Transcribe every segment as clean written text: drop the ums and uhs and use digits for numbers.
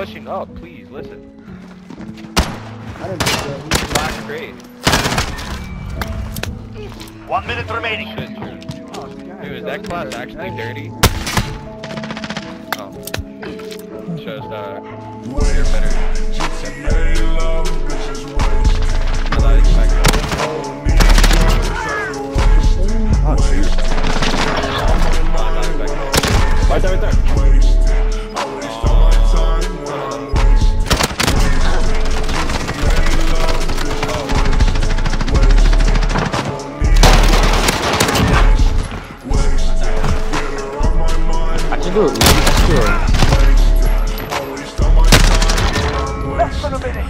pushing up, please, listen. I didn't think that. Last grade. 1 minute remaining. Shit, true. Dude, is that class actually dirty? Oh. Shows that you're better. I like that. Oh, shoot. Right there, right there. Absolutely. Less than a minute.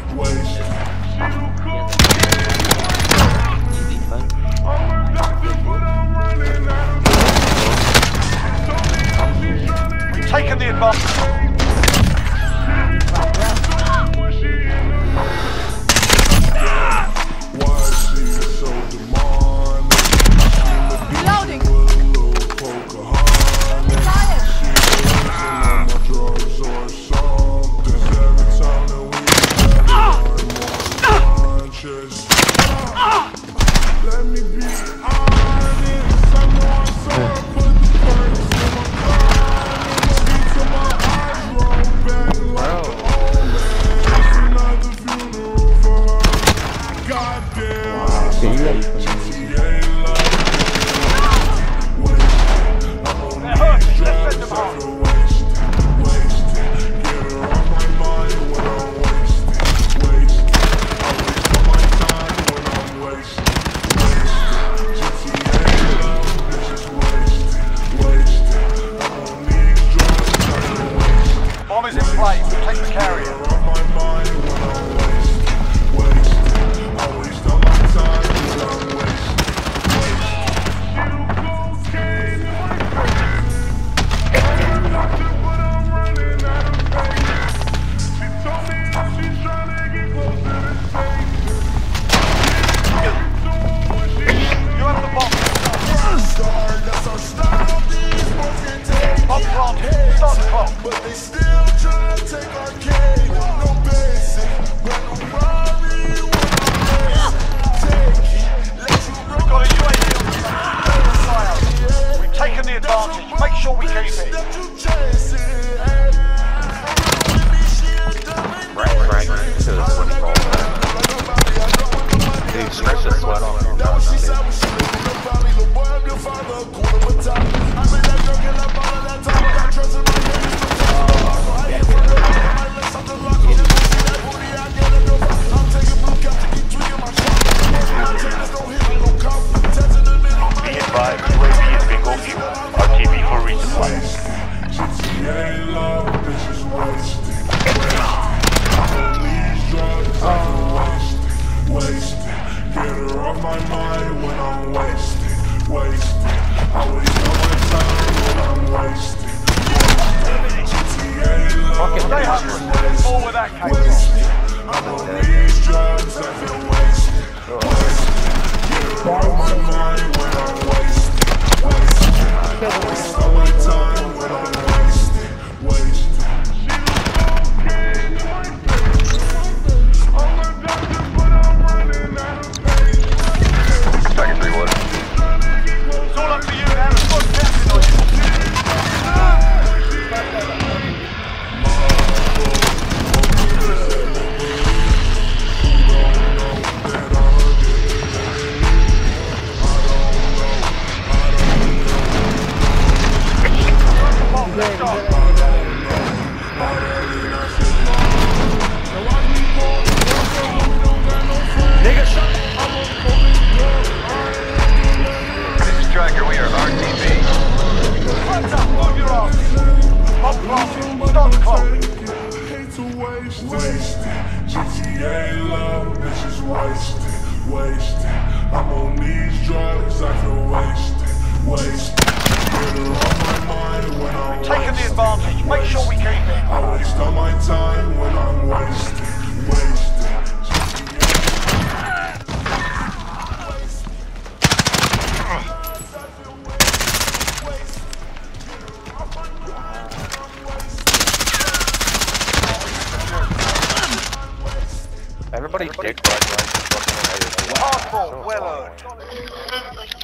We've taken the advantage. Reloading. Let me be honest, I know I saw her put the first in my car. Till my eyes roll back like the old man. It's another funeral for her. Goddamn. GTA love. I'm on these drugs, I feel wasted. Get her off my mind when I'm wasted. I waste all my time when I'm wasted. Bomb is in place. Take the carrier. You have the bomb. Bomb planted. Start the clock. But they still try to take our cake. No basic, but no robbery. We've got a UAV on the side. We've taken the advantage. Make sure we keep it. Right, to the 24. Dude, stretch the sweat off. Be advised, UAV is bingo fuel. RTB for resupply. GTA love, this is wasted. These drugs, I'm wasted. Get her off my mind when I'm wasted. I waste all my time when I'm wasted. GTA love, Stay hungry. Fall with that case. I'm on these drugs, I feel wasted. Get her off my mind when I'm wasted. I waste all my time when I'm wasted. Second 3 water. It's all up to you now. Let's go dancing on you. This is Tracker, we are RTB. Hands up, move your arms. Bomb planted. Start the clock. Hate to waste it. GTA love, this is wasted. I'm on these drugs, I feel wasted. Get her off my mind when I'm Taking the advantage. Make sure we keep it. I waste all my time when I'm wasted. Everybody's dick right. Hardball, well earned.